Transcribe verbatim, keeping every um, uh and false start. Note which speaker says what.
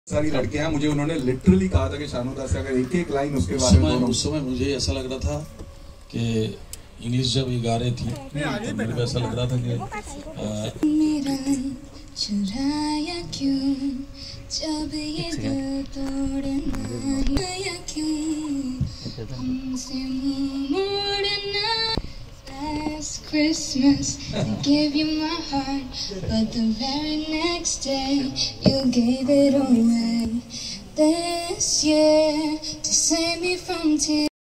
Speaker 1: सारी लड़कियां, मुझे उन्होंने लिटरली कहा था कि शानुदा से अगर एक एक लाइन उसके बारे में,
Speaker 2: उस समय मुझे ऐसा लग रहा था कि इंग्लिश जब ये गा रही थी तो मेरे को ऐसा लग रहा था कि
Speaker 3: मेरा चुराया क्यों जब ये दिल तोड़ना या क्यों हमसे मुंह मोड़ना। Last Christmas I gave you my heart, but the very next day you gave it away. This year to save me from tears.